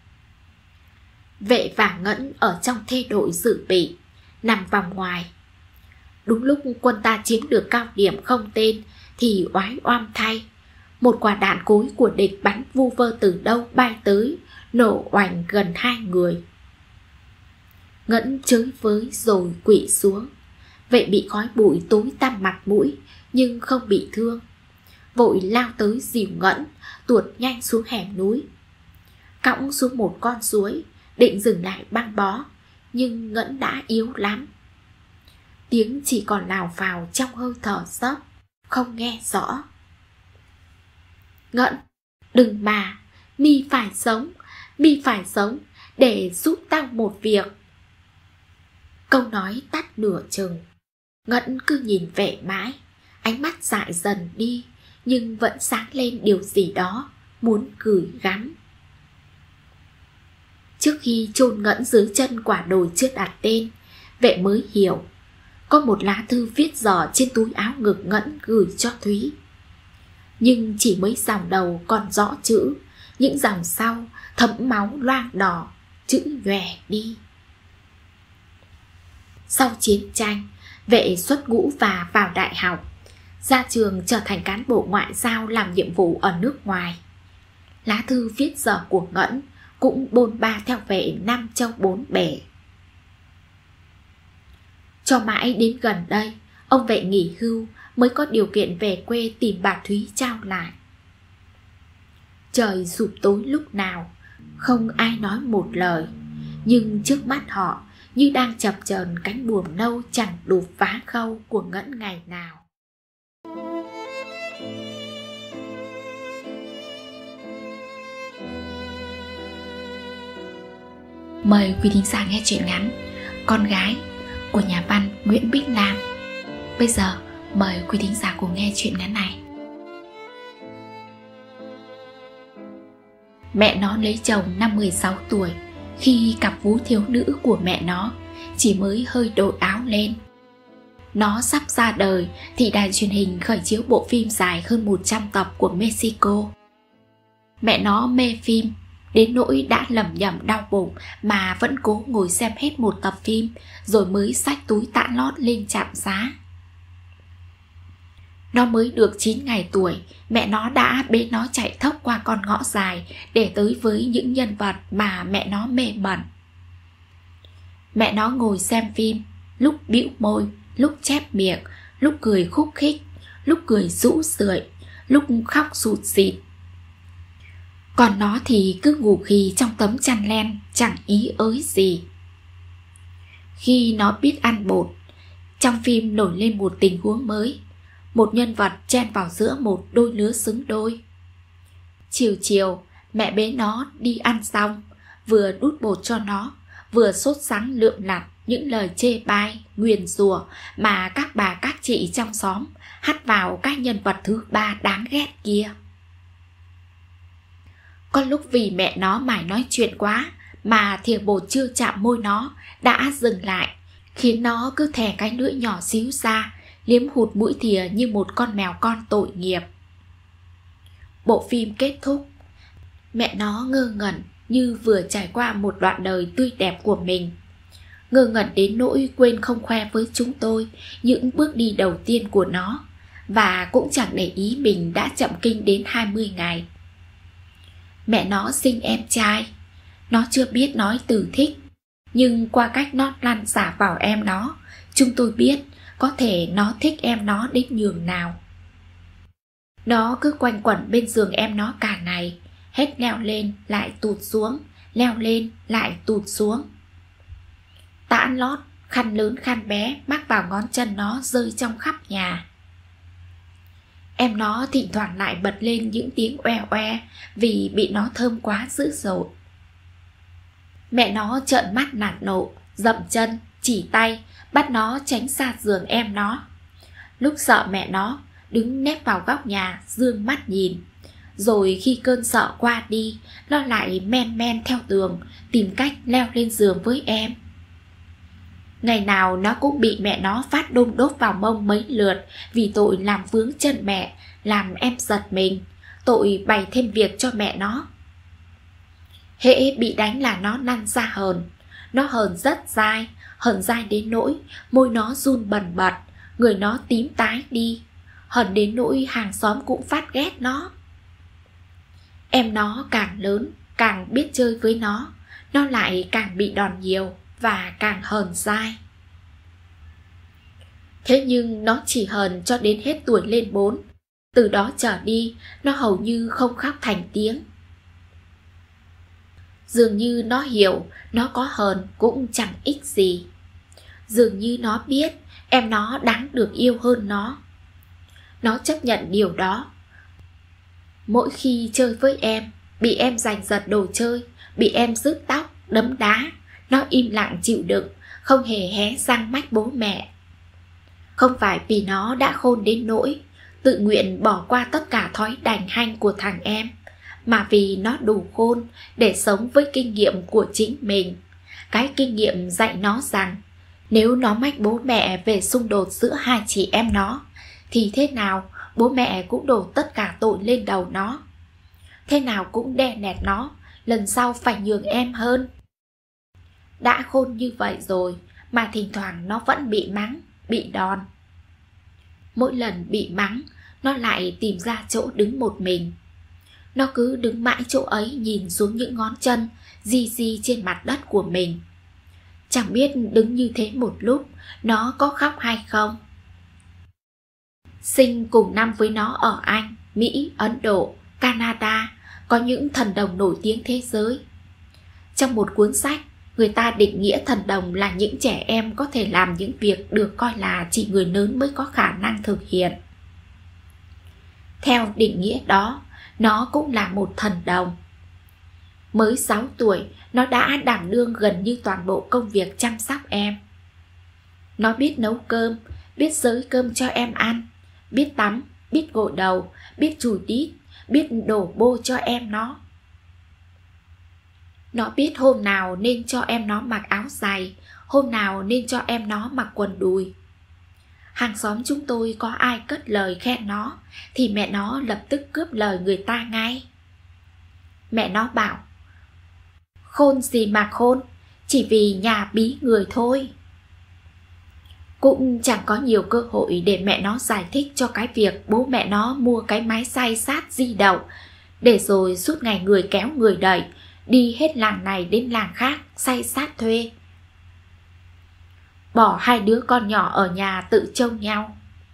Vệ và Ngẫn ở trong thê đội dự bị, nằm vòng ngoài. Đúng lúc quân ta chiếm được cao điểm không tên thì oái oăm thay, một quả đạn cối của địch bắn vu vơ từ đâu bay tới, nổ oành gần 2 người. Ngẫn chới với rồi quỵ xuống. Vệ bị khói bụi tối tăm mặt mũi nhưng không bị thương, vội lao tới dìu Ngẫn tuột nhanh xuống hẻm núi. Cõng xuống một con suối, định dừng lại băng bó, nhưng Ngẫn đã yếu lắm. Tiếng chỉ còn lào phào trong hơi thở dốc, không nghe rõ. "Ngẫn, đừng mà, mi phải sống để giúp tao một việc." Câu nói tắt nửa chừng. Ngẫn cứ nhìn Vệ mãi, ánh mắt dại dần đi, nhưng vẫn sáng lên điều gì đó muốn gửi gắm. Trước khi chôn ngẫn dưới chân quả đồi chưa đặt tên, Vệ mới hiểu có một lá thư viết dò trên túi áo ngực Ngẫn gửi cho Thúy. Nhưng chỉ mấy dòng đầu còn rõ chữ, những dòng sau thấm máu loang đỏ, chữ nhòe đi. Sau chiến tranh, Vệ xuất ngũ và vào đại học. Ra trường trở thành cán bộ ngoại giao làm nhiệm vụ ở nước ngoài. Lá thư viết dò của Ngẫn cũng bôn ba theo Vệ năm châu bốn bể. Cho mãi đến gần đây, ông Vệ nghỉ hưu mới có điều kiện về quê tìm bà Thúy trao lại. Trời sụp tối lúc nào, không ai nói một lời, nhưng trước mắt họ như đang chập chờn cánh buồm nâu chẳng đủ phá khâu của Ngẫn ngày nào. Mời quý thính giả nghe truyện ngắn Con gái của nhà văn Nguyễn Bích Lam. Bây giờ mời quý thính giả cùng nghe truyện ngắn này. Mẹ nó lấy chồng năm 16 tuổi, khi cặp vú thiếu nữ của mẹ nó chỉ mới hơi đội áo lên. Nó sắp ra đời thì đài truyền hình khởi chiếu bộ phim dài hơn 100 tập của Mexico. Mẹ nó mê phim đến nỗi đã lẩm nhẩm đau bụng mà vẫn cố ngồi xem hết một tập phim rồi mới xách túi tạ lót lên trạm xá. Nó mới được 9 ngày tuổi, mẹ nó đã bế nó chạy thốc qua con ngõ dài để tới với những nhân vật mà mẹ nó mê mẩn. Mẹ nó ngồi xem phim, lúc bĩu môi, lúc chép miệng, lúc cười khúc khích, lúc cười rũ rượi, lúc khóc sụt sịt. Còn nó thì cứ ngủ khì trong tấm chăn len, chẳng ý ới gì. Khi nó biết ăn bột, trong phim nổi lên một tình huống mới. Một nhân vật chen vào giữa một đôi lứa xứng đôi. Chiều chiều, mẹ bế nó đi ăn xong, vừa đút bột cho nó, vừa sốt sắng lượm lặt những lời chê bai, nguyền rủa mà các bà các chị trong xóm hắt vào các nhân vật thứ ba đáng ghét kia. Có lúc vì mẹ nó mải nói chuyện quá mà thìa bột chưa chạm môi nó đã dừng lại, khiến nó cứ thè cái lưỡi nhỏ xíu ra, liếm hụt mũi thìa như một con mèo con tội nghiệp. Bộ phim kết thúc, mẹ nó ngơ ngẩn như vừa trải qua một đoạn đời tươi đẹp của mình. Ngơ ngẩn đến nỗi quên không khoe với chúng tôi những bước đi đầu tiên của nó, và cũng chẳng để ý mình đã chậm kinh đến 20 ngày. Mẹ nó sinh em trai. Nó chưa biết nói từ thích, nhưng qua cách nó lăn xả vào em nó, chúng tôi biết có thể nó thích em nó đến nhường nào. Nó cứ quanh quẩn bên giường em nó cả ngày, hết leo lên lại tụt xuống, leo lên lại tụt xuống. Tã lót, khăn lớn khăn bé mắc vào ngón chân nó rơi trong khắp nhà. Em nó thỉnh thoảng lại bật lên những tiếng oe oe vì bị nó thơm quá dữ dội. Mẹ nó trợn mắt nạt nộ, dậm chân, chỉ tay, bắt nó tránh xa giường em nó. Lúc sợ mẹ nó, đứng nép vào góc nhà, dương mắt nhìn. Rồi khi cơn sợ qua đi, nó lại men men theo tường, tìm cách leo lên giường với em. Ngày nào nó cũng bị mẹ nó phát đôm đốt vào mông mấy lượt vì tội làm vướng chân mẹ, làm em giật mình, tội bày thêm việc cho mẹ nó. Hễ bị đánh là nó lăn ra hờn. Nó hờn rất dai, hờn dai đến nỗi môi nó run bần bật, người nó tím tái đi, hờn đến nỗi hàng xóm cũng phát ghét nó. Em nó càng lớn, càng biết chơi với nó lại càng bị đòn nhiều và càng hờn dai. Thế nhưng nó chỉ hờn cho đến hết tuổi lên 4. Từ đó trở đi, nó hầu như không khóc thành tiếng. Dường như nó hiểu nó có hờn cũng chẳng ích gì. Dường như nó biết em nó đáng được yêu hơn nó. Nó chấp nhận điều đó. Mỗi khi chơi với em, bị em giành giật đồ chơi, bị em rứt tóc, đấm đá, nó im lặng chịu đựng, không hề hé răng mách bố mẹ. Không phải vì nó đã khôn đến nỗi tự nguyện bỏ qua tất cả thói đành hanh của thằng em, mà vì nó đủ khôn để sống với kinh nghiệm của chính mình. Cái kinh nghiệm dạy nó rằng nếu nó mách bố mẹ về xung đột giữa hai chị em nó, thì thế nào bố mẹ cũng đổ tất cả tội lên đầu nó. Thế nào cũng đè nẹt nó, lần sau phải nhường em hơn. Đã khôn như vậy rồi mà thỉnh thoảng nó vẫn bị mắng, bị đòn. Mỗi lần bị mắng, nó lại tìm ra chỗ đứng một mình. Nó cứ đứng mãi chỗ ấy nhìn xuống những ngón chân di di trên mặt đất của mình. Chẳng biết đứng như thế một lúc nó có khóc hay không. Sinh cùng năm với nó ở Anh, Mỹ, Ấn Độ, Canada có những thần đồng nổi tiếng thế giới. Trong một cuốn sách, người ta định nghĩa thần đồng là những trẻ em có thể làm những việc được coi là chỉ người lớn mới có khả năng thực hiện. Theo định nghĩa đó, nó cũng là một thần đồng. Mới 6 tuổi, nó đã đảm đương gần như toàn bộ công việc chăm sóc em. Nó biết nấu cơm, biết xới cơm cho em ăn, biết tắm, biết gội đầu, biết chùi đít, biết đổ bô cho em nó. Nó biết hôm nào nên cho em nó mặc áo dày, hôm nào nên cho em nó mặc quần đùi. Hàng xóm chúng tôi có ai cất lời khen nó thì mẹ nó lập tức cướp lời người ta ngay. Mẹ nó bảo: khôn gì mà khôn, chỉ vì nhà bí người thôi. Cũng chẳng có nhiều cơ hội để mẹ nó giải thích cho cái việc bố mẹ nó mua cái máy xay sát di động, để rồi suốt ngày người kéo người đẩy, đi hết làng này đến làng khác xay sát thuê. Bỏ hai đứa con nhỏ ở nhà tự trông nhau.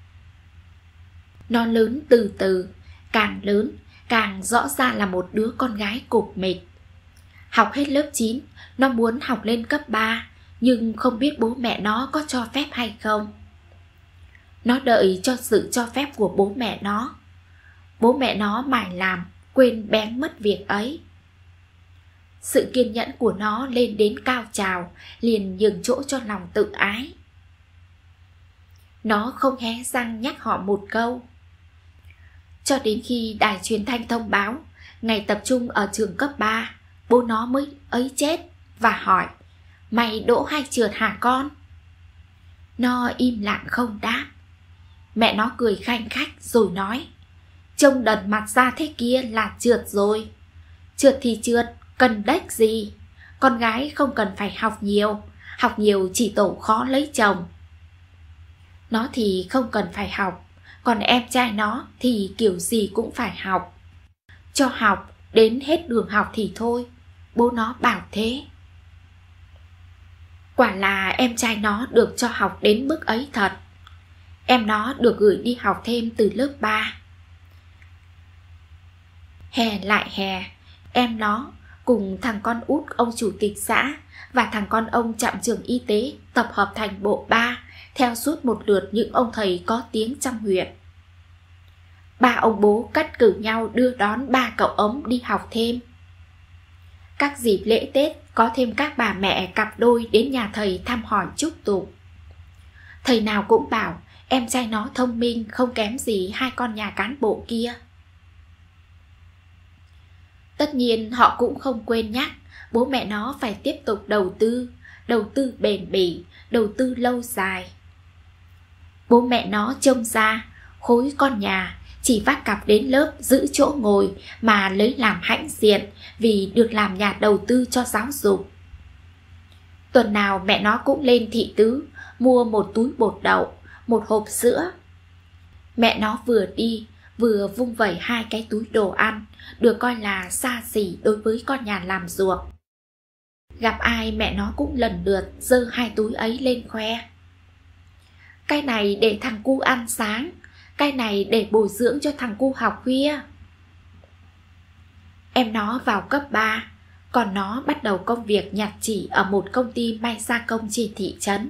Nó lớn từ từ, càng lớn càng rõ ra là một đứa con gái cục mịch. Học hết lớp 9, nó muốn học lên cấp 3, nhưng không biết bố mẹ nó có cho phép hay không. Nó đợi cho sự cho phép của bố mẹ nó. Bố mẹ nó mải làm, quên bén mất việc ấy. Sự kiên nhẫn của nó lên đến cao trào, liền nhường chỗ cho lòng tự ái. Nó không hé răng nhắc họ một câu. Cho đến khi đài truyền thanh thông báo ngày tập trung ở trường cấp 3, bố nó mới ấy chết và hỏi: mày đỗ hay trượt hả con? Nó im lặng không đáp. Mẹ nó cười khanh khách rồi nói: trông đần mặt ra thế kia là trượt rồi. Trượt thì trượt, cần đếch gì. Con gái không cần phải học nhiều chỉ tổ khó lấy chồng. Nó thì không cần phải học, còn em trai nó thì kiểu gì cũng phải học. Cho học đến hết đường học thì thôi, bố nó bảo thế. Quả là em trai nó được cho học đến mức ấy thật. Em nó được gửi đi học thêm từ lớp 3. Hè lại hè, em nó cùng thằng con út ông chủ tịch xã và thằng con ông trạm trưởng y tế tập hợp thành bộ 3, theo suốt một lượt những ông thầy có tiếng trong huyện. 3 ông bố cắt cử nhau đưa đón 3 cậu ống đi học thêm. Các dịp lễ Tết có thêm các bà mẹ cặp đôi đến nhà thầy thăm hỏi chúc tụng. Thầy nào cũng bảo em trai nó thông minh không kém gì 2 con nhà cán bộ kia. Tất nhiên họ cũng không quên nhắc bố mẹ nó phải tiếp tục đầu tư bền bỉ, đầu tư lâu dài. Bố mẹ nó trông ra khối con nhà chỉ vác cặp đến lớp giữ chỗ ngồi mà lấy làm hãnh diện vì được làm nhà đầu tư cho giáo dục. Tuần nào mẹ nó cũng lên thị tứ mua một túi bột đậu, một hộp sữa. Mẹ nó vừa đi vừa vung vẩy 2 cái túi đồ ăn, được coi là xa xỉ đối với con nhà làm ruộng. Gặp ai mẹ nó cũng lần lượt giơ 2 túi ấy lên khoe. Cái này để thằng cu ăn sáng, cái này để bồi dưỡng cho thằng cu học khuya. Em nó vào cấp 3, còn nó bắt đầu công việc nhặt chỉ ở một công ty may gia công trên thị trấn.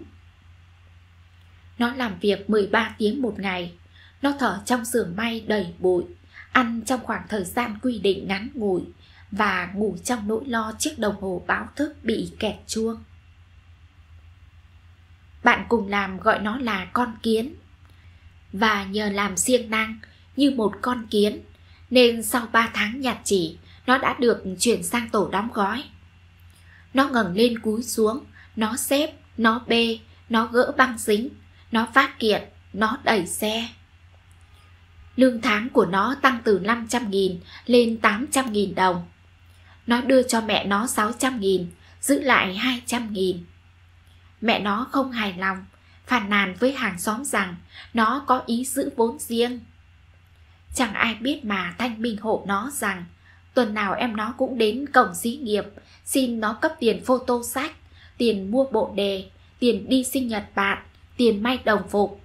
Nó làm việc 13 tiếng một ngày. Nó thở trong xưởng may đầy bụi, ăn trong khoảng thời gian quy định ngắn ngủi và ngủ trong nỗi lo chiếc đồng hồ báo thức bị kẹt chuông. Bạn cùng làm gọi nó là con kiến. và nhờ làm siêng năng như một con kiến, nên sau 3 tháng nhặt chỉ, nó đã được chuyển sang tổ đóng gói. Nó ngẩng lên cúi xuống, nó xếp, nó bê, nó gỡ băng dính, nó vác kiện, nó đẩy xe. Lương tháng của nó tăng từ 500.000 lên 800.000 đồng. Nó đưa cho mẹ nó 600.000, giữ lại 200.000. Mẹ nó không hài lòng, phàn nàn với hàng xóm rằng nó có ý giữ vốn riêng. Chẳng ai biết mà thanh minh hộ nó rằng tuần nào em nó cũng đến cổng xí nghiệp xin nó cấp tiền photo sách, tiền mua bộ đề, tiền đi sinh nhật bạn, tiền may đồng phục.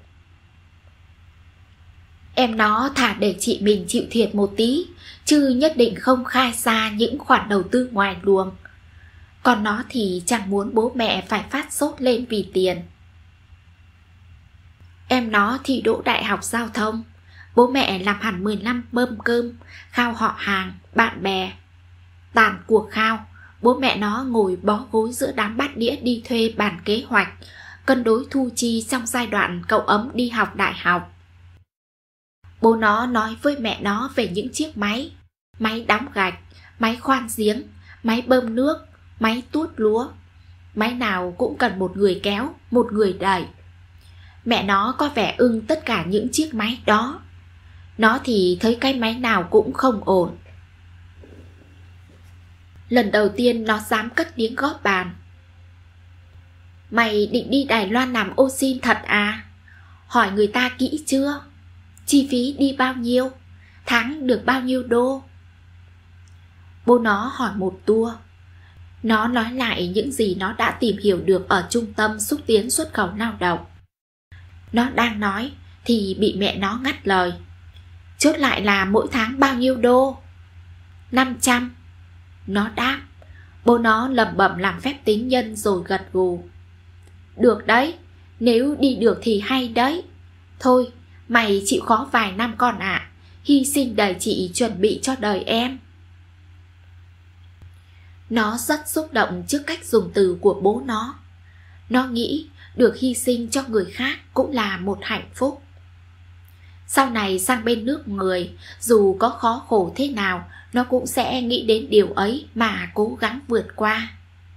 Em nó thà để chị mình chịu thiệt một tí, chứ nhất định không khai ra những khoản đầu tư ngoài luồng. Còn nó thì chẳng muốn bố mẹ phải phát sốt lên vì tiền. Em nó thì đỗ đại học giao thông, bố mẹ làm hẳn 10 năm mâm cơm, khao họ hàng, bạn bè. Tàn cuộc khao, bố mẹ nó ngồi bó gối giữa đám bát đĩa đi thuê bàn kế hoạch, cân đối thu chi trong giai đoạn cậu ấm đi học đại học. Bố nó nói với mẹ nó về những chiếc máy, máy đóng gạch, máy khoan giếng, máy bơm nước, máy tuốt lúa. Máy nào cũng cần một người kéo, một người đẩy. Mẹ nó có vẻ ưng tất cả những chiếc máy đó. Nó thì thấy cái máy nào cũng không ổn. Lần đầu tiên nó dám cất tiếng góp bàn. Mày định đi Đài Loan làm ô sin thật à? Hỏi người ta kỹ chưa? Chi phí đi bao nhiêu? Tháng được bao nhiêu đô? Bố nó hỏi một tour. Nó nói lại những gì nó đã tìm hiểu được ở trung tâm xúc tiến xuất khẩu lao động. Nó đang nói thì bị mẹ nó ngắt lời. Chốt lại là mỗi tháng bao nhiêu đô? 500. Nó đáp. Bố nó lẩm bẩm làm phép tính nhân rồi gật gù. Được đấy, nếu đi được thì hay đấy. Thôi, mày chịu khó vài năm con ạ, hy sinh đời chị chuẩn bị cho đời em. Nó rất xúc động trước cách dùng từ của bố nó. Nó nghĩ được hy sinh cho người khác cũng là một hạnh phúc. Sau này sang bên nước người, dù có khó khổ thế nào, nó cũng sẽ nghĩ đến điều ấy mà cố gắng vượt qua.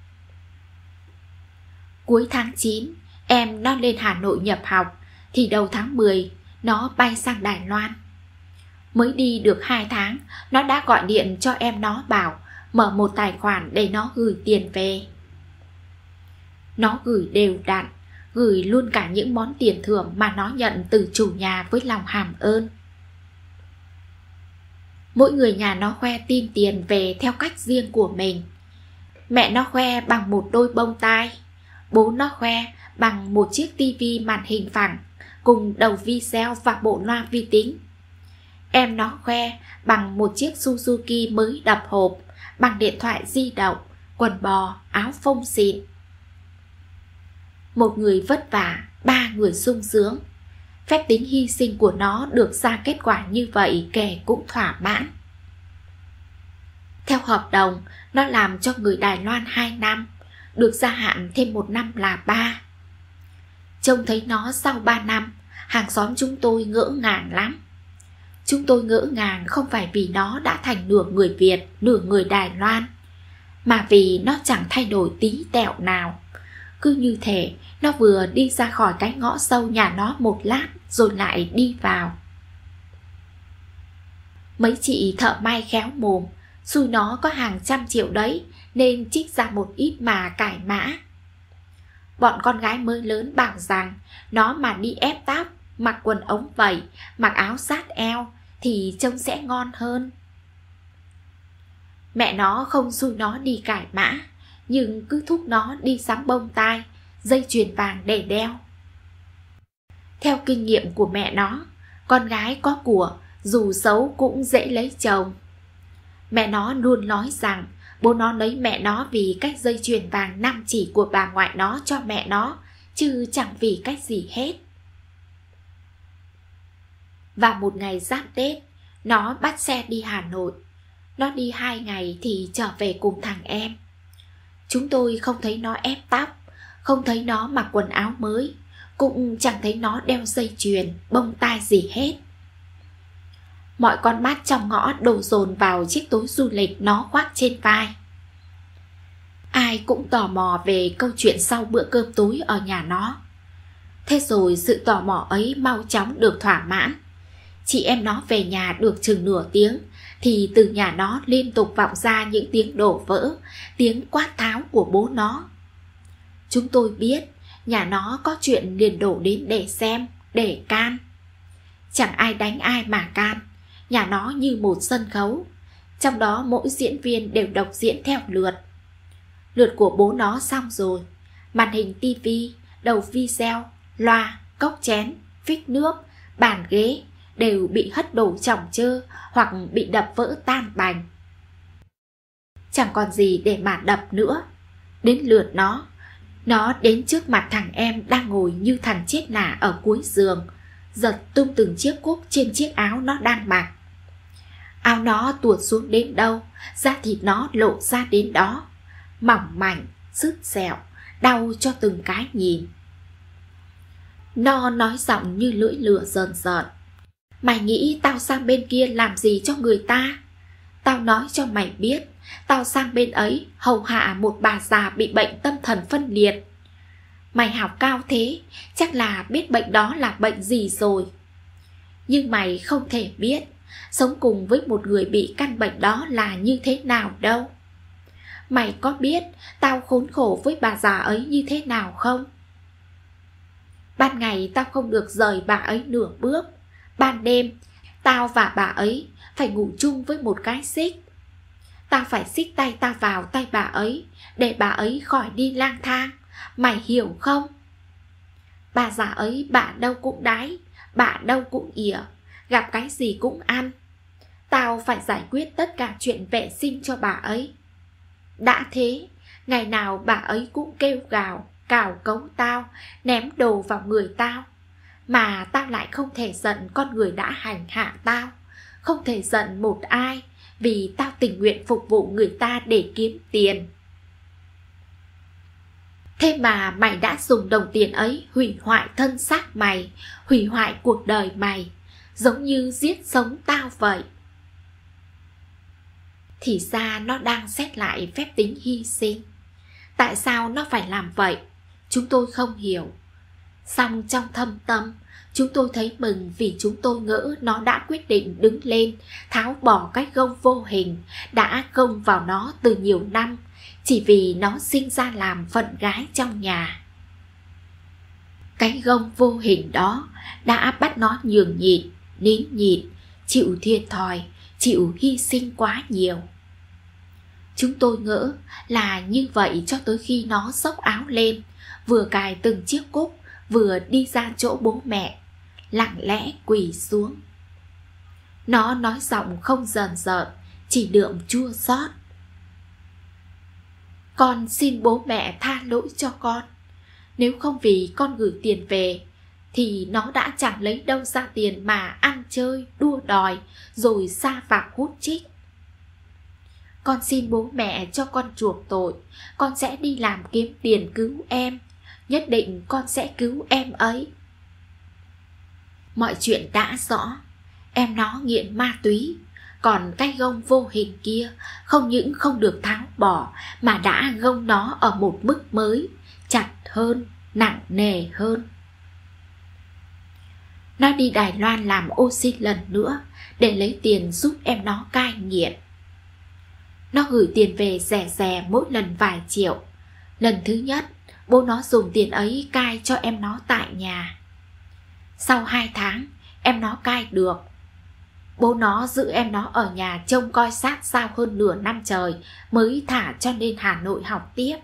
Cuối tháng 9, em nó lên Hà Nội nhập học, thì đầu tháng 10, nó bay sang Đài Loan. Mới đi được 2 tháng, nó đã gọi điện cho em nó bảo mở một tài khoản để nó gửi tiền về. Nó gửi đều đặn, gửi luôn cả những món tiền thưởng mà nó nhận từ chủ nhà với lòng hàm ơn. Mỗi người nhà nó khoe tin tiền về theo cách riêng của mình. Mẹ nó khoe bằng một đôi bông tai, bố nó khoe bằng một chiếc tivi màn hình phẳng cùng đầu video và bộ loa vi tính. Em nó khoe bằng một chiếc Suzuki mới đập hộp, bằng điện thoại di động, quần bò, áo phông xịn. Một người vất vả, 3 người sung sướng. Phép tính hy sinh của nó được ra kết quả như vậy kẻ cũng thỏa mãn. Theo hợp đồng, nó làm cho người Đài Loan 2 năm, được gia hạn thêm 1 năm là 3. Trông thấy nó sau 3 năm, hàng xóm chúng tôi ngỡ ngàng lắm. Chúng tôi ngỡ ngàng không phải vì nó đã thành nửa người Việt, nửa người Đài Loan, mà vì nó chẳng thay đổi tí tẹo nào. Cứ như thể nó vừa đi ra khỏi cái ngõ sâu nhà nó một lát rồi lại đi vào. Mấy chị thợ may khéo mồm, xui nó có hàng trăm triệu đấy nên trích ra một ít mà cải mã. Bọn con gái mới lớn bảo rằng nó mà đi ép tóc, mặc quần ống vẩy, mặc áo sát eo thì trông sẽ ngon hơn. Mẹ nó không xui nó đi cải mã, nhưng cứ thúc nó đi sắm bông tai, dây chuyền vàng để đeo. Theo kinh nghiệm của mẹ nó, con gái có của dù xấu cũng dễ lấy chồng. Mẹ nó luôn nói rằng bố nó lấy mẹ nó vì cách dây chuyền vàng 5 chỉ của bà ngoại nó cho mẹ nó, chứ chẳng vì cách gì hết. Và một ngày giáp Tết, nó bắt xe đi Hà Nội. Nó đi 2 ngày thì trở về cùng thằng em. Chúng tôi không thấy nó ép tóc, không thấy nó mặc quần áo mới, cũng chẳng thấy nó đeo dây chuyền, bông tai gì hết. Mọi con mắt trong ngõ đổ dồn vào chiếc túi du lịch nó khoác trên vai. Ai cũng tò mò về câu chuyện sau bữa cơm tối ở nhà nó. Thế rồi sự tò mò ấy mau chóng được thỏa mãn. Chị em nó về nhà được chừng nửa tiếng thì từ nhà nó liên tục vọng ra những tiếng đổ vỡ, tiếng quát tháo của bố nó. Chúng tôi biết nhà nó có chuyện liền đổ đến để xem, để can. Chẳng ai đánh ai mà can. Nhà nó như một sân khấu, trong đó mỗi diễn viên đều độc diễn theo lượt. Lượt của bố nó xong rồi, màn hình tivi, đầu video, loa, cốc chén, phích nước, bàn ghế đều bị hất đổ chỏng chơ hoặc bị đập vỡ tan bành. Chẳng còn gì để mà đập nữa. Đến lượt nó đến trước mặt thằng em đang ngồi như thằng chết nả ở cuối giường, giật tung từng chiếc cúc trên chiếc áo nó đang mặc. Áo nó tuột xuống đến đâu, da thịt nó lộ ra đến đó, mỏng mảnh, sứt sẹo, đau cho từng cái nhìn. Nó nói giọng như lưỡi lửa rờn rợn. Mày nghĩ tao sang bên kia làm gì cho người ta? Tao nói cho mày biết, tao sang bên ấy hầu hạ một bà già bị bệnh tâm thần phân liệt. Mày học cao thế, chắc là biết bệnh đó là bệnh gì rồi. Nhưng mày không thể biết sống cùng với một người bị căn bệnh đó là như thế nào đâu. Mày có biết tao khốn khổ với bà già ấy như thế nào không? Ban ngày tao không được rời bà ấy nửa bước. Ban đêm, tao và bà ấy phải ngủ chung với một cái xích. Tao phải xích tay tao vào tay bà ấy để bà ấy khỏi đi lang thang. Mày hiểu không? Bà già ấy bả đâu cũng đái, bả đâu cũng ỉa, gặp cái gì cũng ăn. Tao phải giải quyết tất cả chuyện vệ sinh cho bà ấy. Đã thế, ngày nào bà ấy cũng kêu gào, cào cấu tao, ném đồ vào người tao. Mà tao lại không thể giận con người đã hành hạ tao, không thể giận một ai, vì tao tình nguyện phục vụ người ta để kiếm tiền. Thế mà mày đã dùng đồng tiền ấy hủy hoại thân xác mày, hủy hoại cuộc đời mày, giống như giết sống tao vậy. Thì ra nó đang xét lại phép tính hy sinh. Tại sao nó phải làm vậy? Chúng tôi không hiểu. Song trong thâm tâm, chúng tôi thấy mừng vì chúng tôi ngỡ nó đã quyết định đứng lên, tháo bỏ cái gông vô hình đã gông vào nó từ nhiều năm, chỉ vì nó sinh ra làm phận gái trong nhà. Cái gông vô hình đó đã bắt nó nhường nhịn, nín nhịn, chịu thiệt thòi, chịu hy sinh quá nhiều. Chúng tôi ngỡ là như vậy cho tới khi nó xốc áo lên, vừa cài từng chiếc cúc, vừa đi ra chỗ bố mẹ, lặng lẽ quỳ xuống. Nó nói giọng không rờn rợn, chỉ đượm chua xót. Con xin bố mẹ tha lỗi cho con. Nếu không vì con gửi tiền về, thì nó đã chẳng lấy đâu ra tiền mà ăn chơi, đua đòi, rồi sa vạc hút chích. Con xin bố mẹ cho con chuộc tội. Con sẽ đi làm kiếm tiền cứu em. Nhất định con sẽ cứu em ấy. Mọi chuyện đã rõ. Em nó nghiện ma túy. Còn cái gông vô hình kia không những không được tháo bỏ, mà đã gông nó ở một mức mới, chặt hơn, nặng nề hơn. Nó đi Đài Loan làm ô xin lần nữa để lấy tiền giúp em nó cai nghiện. Nó gửi tiền về rẻ rẻ mỗi lần vài triệu. Lần thứ nhất, bố nó dùng tiền ấy cai cho em nó tại nhà. Sau 2 tháng, em nó cai được. Bố nó giữ em nó ở nhà trông coi sát sao hơn nửa năm trời mới thả cho lên Hà Nội học tiếp.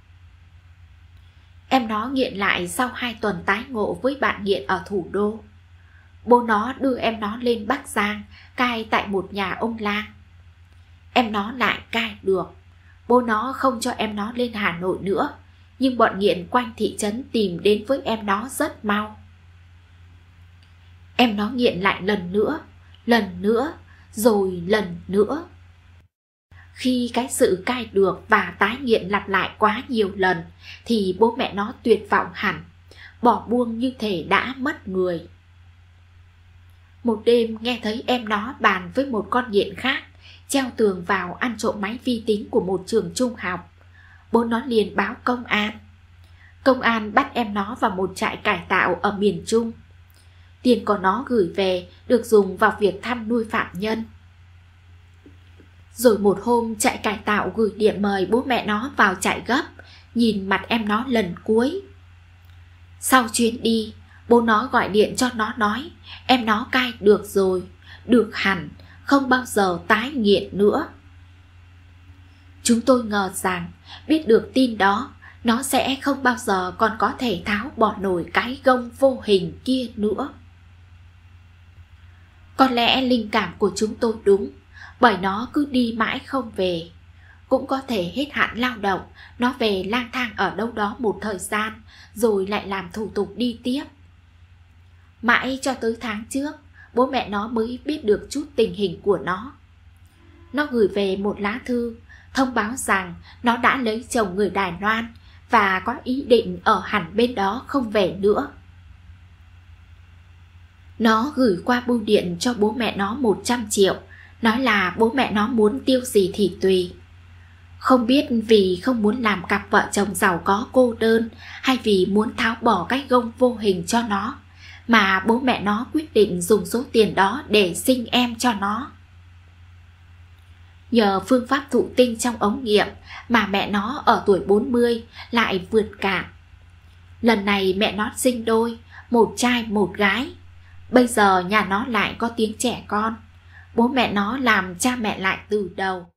Em nó nghiện lại sau 2 tuần tái ngộ với bạn nghiện ở thủ đô. Bố nó đưa em nó lên Bắc Giang cai tại một nhà ông lang. Em nó lại cai được. Bố nó không cho em nó lên Hà Nội nữa, nhưng bọn nghiện quanh thị trấn tìm đến với em nó rất mau. Em nó nghiện lại lần nữa, rồi lần nữa. Khi cái sự cai được và tái nghiện lặp lại quá nhiều lần thì bố mẹ nó tuyệt vọng hẳn. bỏ buông như thể đã mất người. Một đêm nghe thấy em nó bàn với một con nghiện khác treo tường vào ăn trộm máy vi tính của một trường trung học. Bố nó liền báo công an. Công an bắt em nó vào một trại cải tạo ở miền Trung. Tiền của nó gửi về được dùng vào việc thăm nuôi phạm nhân. Rồi một hôm trại cải tạo gửi điện mời bố mẹ nó vào trại gấp, nhìn mặt em nó lần cuối. Sau chuyến đi, bố nó gọi điện cho nó nói em nó cai được rồi, được hẳn, không bao giờ tái nghiện nữa. Chúng tôi ngờ rằng biết được tin đó, nó sẽ không bao giờ còn có thể tháo bỏ nổi cái gông vô hình kia nữa. Có lẽ linh cảm của chúng tôi đúng, bởi nó cứ đi mãi không về. Cũng có thể hết hạn lao động, nó về lang thang ở đâu đó một thời gian, rồi lại làm thủ tục đi tiếp. Mãi cho tới tháng trước, bố mẹ nó mới biết được chút tình hình của nó. Nó gửi về một lá thư, thông báo rằng nó đã lấy chồng người Đài Loan và có ý định ở hẳn bên đó không về nữa. Nó gửi qua bưu điện cho bố mẹ nó 100 triệu, nói là bố mẹ nó muốn tiêu gì thì tùy. Không biết vì không muốn làm cặp vợ chồng giàu có cô đơn hay vì muốn tháo bỏ cái gông vô hình cho nó, mà bố mẹ nó quyết định dùng số tiền đó để sinh em cho nó. Nhờ phương pháp thụ tinh trong ống nghiệm mà mẹ nó ở tuổi 40 lại vượt cạn. Lần này mẹ nó sinh đôi, một trai một gái. Bây giờ nhà nó lại có tiếng trẻ con. Bố mẹ nó làm cha mẹ lại từ đầu.